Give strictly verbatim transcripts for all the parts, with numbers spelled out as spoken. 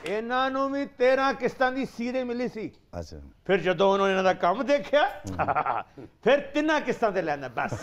इन्हों भी तेरह किस्तां दी सीरे मिली सी। अच्छा फिर जो उन्होंने इन्हों दा काम देखा फिर तिना किस्तां ते लेना बस।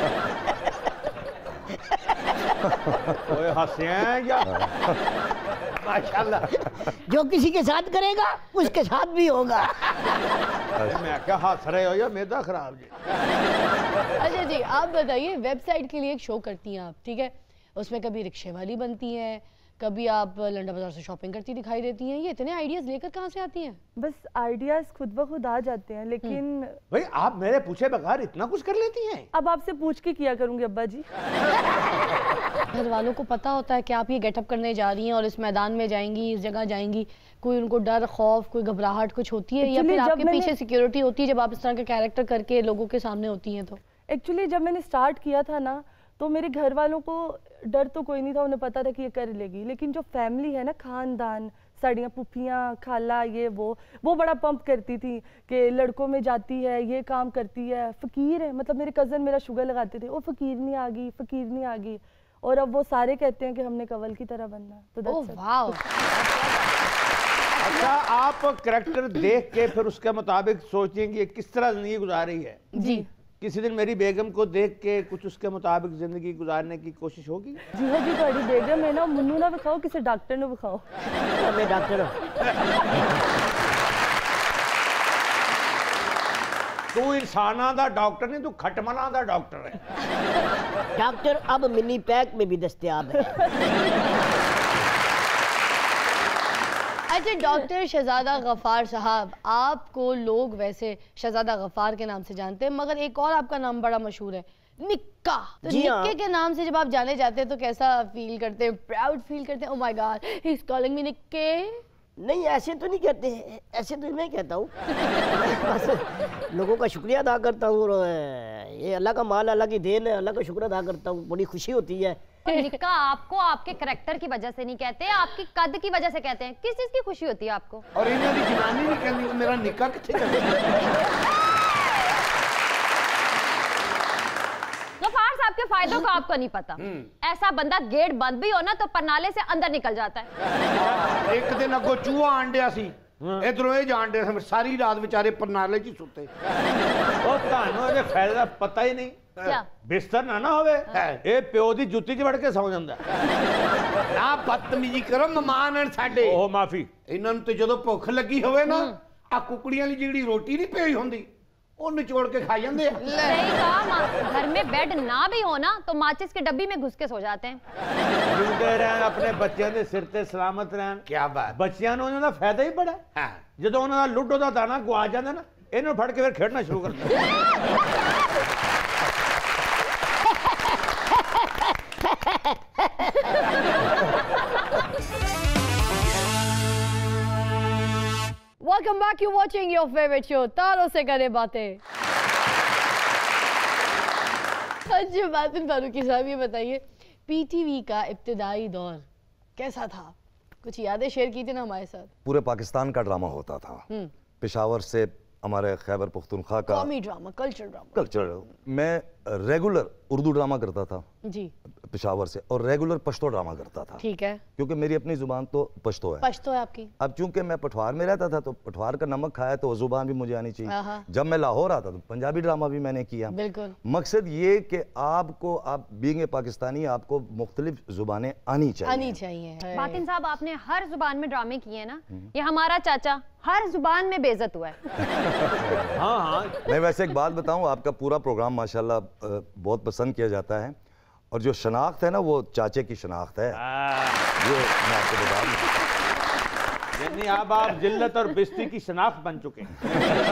ओए हंसिया या माशाल्लाह। जो किसी के साथ करेगा उसके साथ भी होगा। मैं क्या हंस रहे हो या मेदा खराब जी। अच्छा जी आप बताइए, वेबसाइट के लिए एक शो करती हैं आप, ठीक है, उसमें कभी रिक्शे वाली बनती हैं, कभी आप लंडा बाजार से शॉपिंग करती दिखाई देती हैं, ये इतने आइडियाज लेकर कहाँ से आती हैं? बस आइडियाज खुद ब खुद आ जाते हैं, लेकिन भाई आप मेरे पूछे बगैर इतना कुछ कर लेती हैं? अब आपसे पूछ के किया करूंगी अब्बा जी। घर वालों को पता होता है कि आप ये गेटअप करने जा रही हैं और इस मैदान में जाएंगी, इस जगह जाएंगी, कोई उनको डर, खौफ, कोई घबराहट कुछ होती है या फिर आपके पीछे सिक्योरिटी होती है जब आप इस तरह के कैरेक्टर करके लोगों के सामने होती हैं? तो एक्चुअली जब मैंने स्टार्ट किया था ना, तो मेरे घर वालों को डर तो कोई नहीं था, उन्हें पता था कि ये कर लेगी, लेकिन जो फैमिली है ना, खानदान, साड़ियाँ, पुफियाँ, खाला, ये वो वो बड़ा पंप करती थी कि लड़कों में जाती है, ये काम करती है, फ़कीर है। मतलब मेरे कज़न मेरा शुगर लगाते थे, वो फ़कीर नहीं आ गई, फ़कीर नहीं आ गई, और अब वो सारे कहते हैं कि हमने कवल की तरह बनना है। तो ओह वाओ। अच्छा आप करैक्टर देख के फिर उसके मुताबिक सोचेंगे किस तरह जिंदगी गुजार रही है? जी। किसी दिन मेरी बेगम को देख के कुछ उसके मुताबिक जिंदगी गुजारने की कोशिश होगी? जी हाँ जी, तुम्हारी बेगम है ना, मुन्नू ना दिखाओ, किसी डॉक्टर ने दिखाओ। मैं डॉक्टर हूँ। तू इंसाना दा डॉक्टर नहीं, तू खटमला दा डॉक्टर है। डॉक्टर अब मिनी पैक में भी दस्तयाब है। अच्छा डॉक्टर शहजादा गफ्फार साहब, आपको लोग वैसे शहजादा गफ्फार के नाम से जानते हैं, मगर एक और आपका नाम बड़ा मशहूर है, निक्का। तो निक्के के नाम से जब आप जाने जाते हैं तो कैसा फील करते हैं? प्राउड फील करते हैं? Oh my god he is calling me निक्के? नहीं ऐसे तो नहीं कहते, ऐसे तो मैं कहता हूँ। बस लोगों का शुक्रिया अदा करता हूँ, और ये अल्लाह का माल, अल्लाह की देन है, अल्लाह का शुक्र अदा करता हूँ, बड़ी खुशी होती है। निक्का आपको आपके करैक्टर की वजह से नहीं कहते, आपकी कद की वजह से कहते हैं। किस चीज की खुशी होती है आपको? और इन्हों की जनानी भी कहती मेरा निक्का किथे गफ्फार साहब के फायदों का आपको नहीं पता। ऐसा बंदा गेट बंद भी हो ना तो परनाले से अंदर निकल जाता है। एक दिन अगो चूहा आंडिया सी, इधरों ये जान दे, सारी रात बेचारे परनाले च सुते। ओ तानू ਇਹਦੇ फायदे ਦਾ पता ही नहीं। क्या बिस्तर ना ना होवे, ए प्यो दी जुत्ती च वड़ के सौ ਜਾਂਦਾ। ना बदतमीजी करो, मेहमान हैं साडे। ओह माफी। इन्हां नूं ते जदों भुख लगी होवे ना, आ कुकड़ियां दी ਜਿਹੜੀ रोटी नहीं पई हुंदी, ਉਹ ਨਿਚੋੜ के खा ਜਾਂਦੇ ਆ। सही कहा, घर में बेड ना भी हो ना तो माचिस की डब्बी में घुस के सो जाते हैं। जिंदे रहन, अपने बच्चों के सिर ते सलामत रहन। क्या बात। बच्चियां नूं उन्हां दा फायदा ही बड़ा है। जदों उन्हां दा लुड्डो दा दाना गुआ जांदा ना, इन्हां फड़ के फिर खेडना शुरू कर दिंदे। Welcome back, you're watching your favorite show तारों से करें बातें। अच्छा बातिन फारूकी साहब ये बताइए, पीटीवी का इब्तिदाई दौर कैसा था? कुछ यादें शेयर की थी ना हमारे साथ। पूरे पाकिस्तान का ड्रामा होता था, पेशावर से हमारे खैबर पख्तूनख्वा का कॉमी ड्रामा, कल्चर ड्रामा। कल्चर मैं रेगुलर उर्दू ड्रामा करता था जी पेशावर से, और रेगुलर पश्तो ड्रामा करता था। ठीक है, क्योंकि मेरी अपनी जुबान तो पश्तो है। पश्तो है आपकी। अब चूंकि मैं पठवार में रहता था तो पठवार का नमक खाया तो जुबान भी मुझे आनी चाहिए। जब मैं लाहौर आता तो पंजाबी ड्रामा भी मैंने किया। बिल्कुल। मकसद ये कि आपको, आप बीइंग ए पाकिस्तानी, आपको मुख्तलिफ जुबानें आनी चाहिए आनी चाहिए। बातिन साहब आपने हर जुबान में ड्रामे किए हैं ना, ये हमारा चाचा हर जुबान में बेइज्जत हुआ है। हाँ हाँ। मैं वैसे एक बात बताऊं, आपका पूरा प्रोग्राम माशाल्लाह बहुत पसंद किया जाता है, और जो शनाख्त है ना वो चाचे की शनाख्त है। ये मैं आपको बता दूं, यानी अब आप जिल्लत और बिस्ती की शनाख्त बन चुके हैं।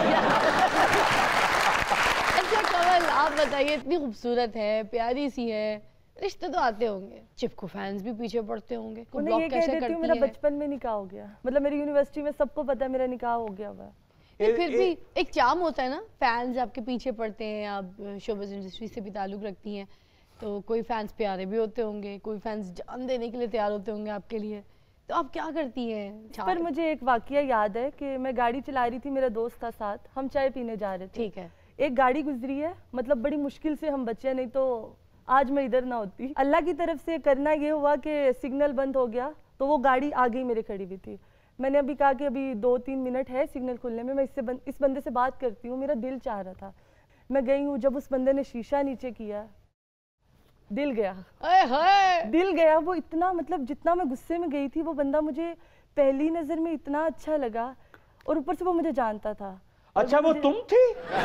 अच्छा कमल आप बताइए, इतनी खूबसूरत है, प्यारी सी है, रिश्ते तो आते होंगे, चिपको फैंस भी पीछे पड़ते होंगे, को ब्लॉक ये कैसे करती है? मेरा बचपन में निकाह हो गया, मतलब मेरी यूनिवर्सिटी में सबको पता है मेरा निकाह हो गया हुआ। फिर भी एक चार्म होता है ना, फैंस आपके पीछे पड़ते हैं, आप शोबिज़ इंडस्ट्री से भी ताल्लुक़ रखती हैं, तो कोई फैंस प्यारे भी होते होंगे, कोई फैंस जान देने के लिए तैयार होते होंगे आपके लिए, तो आप क्या करती हैं? पर मुझे एक वाकया याद है कि मैं गाड़ी चला रही थी, मेरा दोस्त था साथ, हम चाय पीने जा रहे थे। ठीक है। एक गाड़ी गुजरी है, मतलब बड़ी मुश्किल से हम बचे, नहीं तो आज मैं इधर ना होती। अल्लाह की तरफ से करना ये हुआ कि सिग्नल बंद हो गया, तो वो गाड़ी आ गई मेरे खड़ी हुई थी। मैंने अभी कहा कि अभी दो तीन मिनट है सिग्नल खुलने में, मैं इससे बन, इस बंदे से बात करती हूँ, मेरा दिल चाह रहा था। मैं गई हूँ, जब उस बंदे ने शीशा नीचे किया, दिल गया। अरे हाय दिल गया। वो इतना, मतलब जितना मैं गुस्से में गई थी, वो बंदा मुझे पहली नज़र में इतना अच्छा लगा, और ऊपर से वो मुझे जानता था। अच्छा वो तुम थी?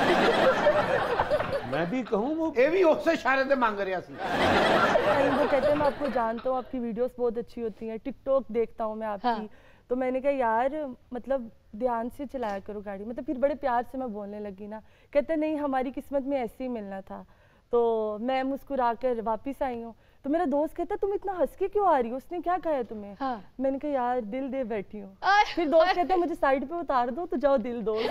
मैं भी कहूँ वो ये भी उससे इशारे से मांग रहा सी। वो कहते हैं मैं आपको जानता हूँ, आपकी वीडियोस बहुत अच्छी होती हैं, टिकटॉक देखता हूँ मैं आपकी। हाँ। तो मैंने कहा यार मतलब ध्यान से चलाया करो गाड़ी, मतलब फिर बड़े प्यार से मैं बोलने लगी ना। कहते नहीं हमारी किस्मत में ऐसे ही मिलना था। तो मैं मुस्कुरा कर वापिस आई हूँ। तो मेरा दोस्त कहता तुम इतना हंस के क्यों आ रही हो, उसने क्या कहा तुम्हें? हाँ। मैंने कहा यार दिल दे बैठी हूँ। फिर दोस्त कहता मुझे साइड पे उतार दो, तो जाओ दिल दो।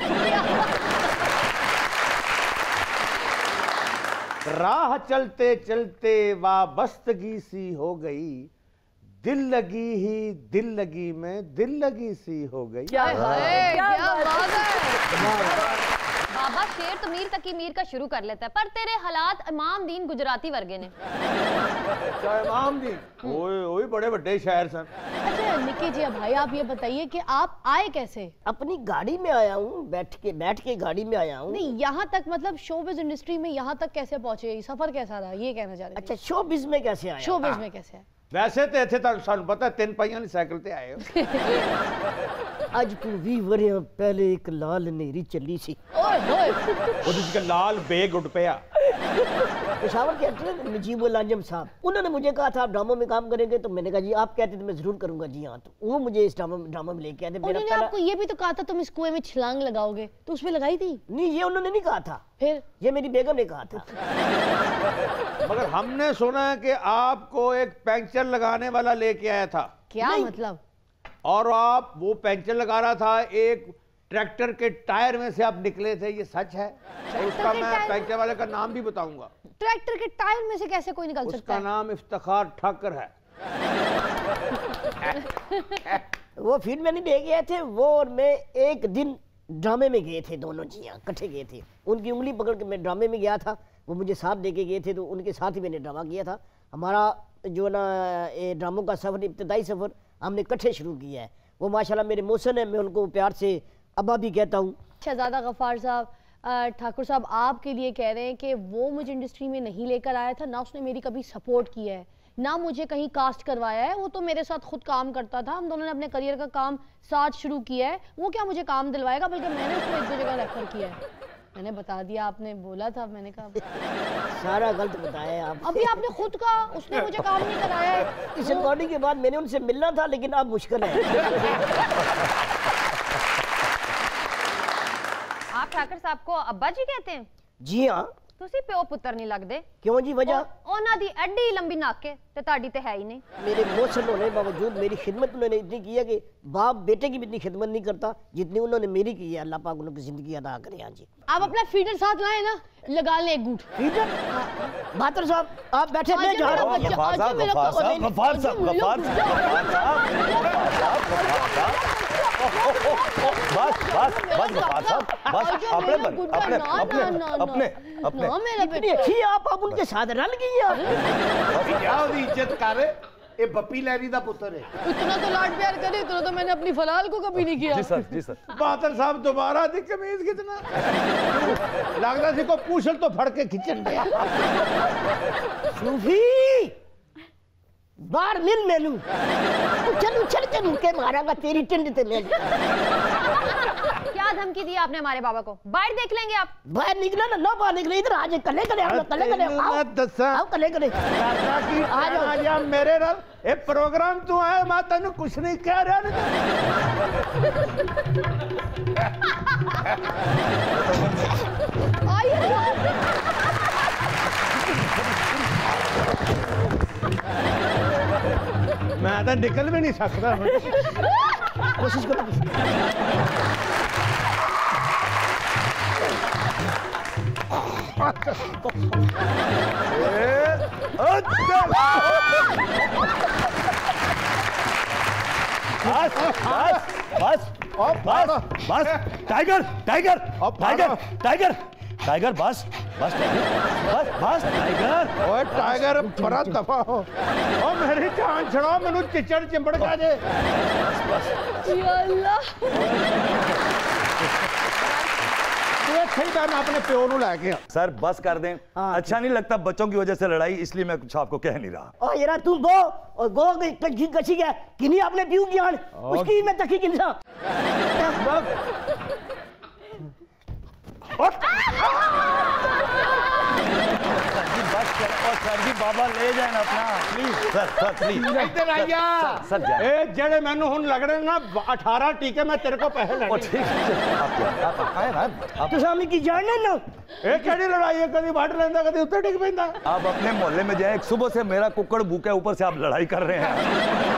राह चलते चलते वाबस्तगी सी हो गई, दिल लगी ही दिल लगी में दिल लगी सी हो गई। क्या है, क्या बात है। बाबा शेर तो मीर तक ही मीर का शुरू कर लेता है, पर तेरे हालात इमाम दीन गुजराती वर्गे ने। क्या इमाम दीन? ओए ओए बड़े बड़े शायर सन। अच्छा निक्की जी भाई आप ये बताइए कि आप आए कैसे? अपनी गाड़ी में आया हूँ, बैठ के बैठ के गाड़ी में आया हूँ। नहीं यहाँ तक मतलब शोबिज इंडस्ट्री में यहाँ तक कैसे पहुँचे, सफर कैसा रहा, ये कहना चाह रहे थे। अच्छा शोबिज में कैसे आया? शोबिज में कैसे आए? वैसे तो इतने तक सानू पता है तीन पहिया साइकिल ते आए हो। आज तू भी वरिया पहले एक लाल नेरी चली सी। ओए होए उसका लाल बेग उठ पिया। पेशावर के एक्टर नजीबुल आजम साहब, उन्होंने मुझे कहा था आप ड्रामा में काम करेंगे, तो मैंने कहा जी आप कहते थे मैं जरूर करूंगा जी हाँ। तो वो मुझे इस ड्रामा ड्रामा में लेके आए थे। उन्होंने पहला... आपको ये भी तो कहा था तुम इस कुएं में छलांग लगाओगे, तो उसमें लगाई थी? नहीं ये उन्होंने नहीं कहा था, फिर ये मेरी बेगम ने कहा था। मगर हमने सुना है कि आपको एक पंक्चर लगाने वाला लेके आया था। क्या मतलब? और आप वो पंक्चर लगा रहा था, एक ट्रैक्टर के टायर में से आप निकले थे, ये सच है? और उसका मैं पंक्चर वाले का नाम भी बताऊंगा। ट्रैक्टर के टायर में से कैसे कोई निकल सकता है? उसका नाम इफ्तिखार ठाकर है। वो फिल्म में नहीं ले गए थे, वो और मैं एक दिन ड्रामे में गए थे, दोनों जियाँ इकट्ठे गए थे। उनकी उंगली पकड़ के मैं ड्रामे में गया था, वो मुझे साथ दे के गए थे, तो उनके साथ ही मैंने ड्रामा किया था। हमारा जो ना ये ड्रामों का सफ़र, इब्तदाई सफ़र हमने इकट्ठे शुरू किया है। वो माशाल्लाह मेरे मोहसिन है, मैं उनको प्यार से अब्बा भी कहता हूँ। शहजादा गफ्फार साहब, ठाकुर साहब आपके लिए कह रहे हैं कि वो मुझे इंडस्ट्री में नहीं लेकर आया था, ना उसने मेरी कभी सपोर्ट किया है, ना मुझे कहीं कास्ट करवाया है। वो तो मेरे साथ खुद काम करता था, हम दोनों ने अपने करियर का काम साथ शुरू किया है। वो क्या मुझे काम दिलवाएगा, बल्कि मैंने उसको एक दो जगह रेफर किया है। मैंने बता दिया, आपने बोला था, मैंने कहा सारा गलत बताया आप। अभी आपने खुद कहा उसने मुझे काम नहीं कराया है। इस रिकॉर्डिंग के बाद मैंने उनसे मिलना था, लेकिन अब मुश्किल है। आप ठाकर साहब को अब्बा जी कहते हैं? जी हाँ। तुसी प्यो पुत्र नहीं लगते? क्यों जी? वजह ओना दी एडी लंबी नाक है ते ताड़ी ते है ही नहीं। मेरे मोहसिन होने बावजूद मेरी खिदमत उन्होंने इतनी की है कि बाप बेटे की भी इतनी खिदमत नहीं करता जितनी उन्होंने मेरी की है। अल्लाह पाक उनकी जिंदगी अदा करे। हाँ जी। आप अपना फीडर साथ लाए ना, लगा ले एक घूंट। फीडर? बहादुर साहब आप बैठे, मैं जा रहा हूँ। गफ्फार साहब, गफ्फार साहब, गफ्फार साहब, गफ्फार साहब, बस बस बस गफ्फार साहब, बस अपने अपने अपने अपने अपने इतनी अच्छी आप आप उनके साथ रल गई हैं। क्या उसकी इज्जत कर, ये बप्पी लहरी दा पुत्र है। इतना तो लाड प्यार करे, इतना तो मैंने अपनी फलाल को कभी नहीं किया। जी सर, जी सर। बहादुर साहब दोबारा दी कमीज कितना लगता सी को पूछल तो फड़ के खिंचन गया। सूफी बाहर मिल मेनू उछल उछल के मुके मारांगा तेरी टिंड ते मैं। क्या धमकी दी आपने हमारे बाबा को? बाहर देख लेंगे आप। बाहर निकला ना, ना बाहर निकले, इधर आज कले कले आओ, कले कले आओ, आओ कले कले दादा की आ जा मेरे रब। ए प्रोग्राम तू आया, मैं तेनु कुछ नहीं कह रहा। मैं तो निकल भी नहीं सकता। कोशिश करो। बस बस बस बस बस tiger tiger tiger tiger tiger बस बस बस बस टाइगर। ओए टाइगर बड़ा दफा हो। ओ मेरी जान छड़ो, मैनू चिचड़ चिंबड़ का जे। या अल्लाह। तू सही टाइम अपने प्यो नू लेके आ। सर बस कर दें, अच्छा नहीं लगता बच्चों की वजह से लड़ाई, इसलिए मैं कुछ आपको कह नहीं रहा। ओ यार तुम गो और गो कच्ची कच्ची क्या किनी आपने पीऊ ज्ञान उसकी मैं तकी किनसा। बस कर, और सर जी बाबा ले जाए ना अपना प्लीज सर सर प्लीज इधर आइया। सर जाए। ए जेड़े मैनू हुन लग रहे ना अठारह टीके मैं तेरे को पैसे ओ लेने। ठीक है आप आप आए आप तो सामने की जान है ना ए केड़ी लड़ाई है, कदी वट लेंदा कदी उत्ते टिक पैंदा। आप अपने मोहल्ले में जाए, सुबह से मेरा कुक्कड़ भूखा, ऊपर से आप लड़ाई कर रहे हैं।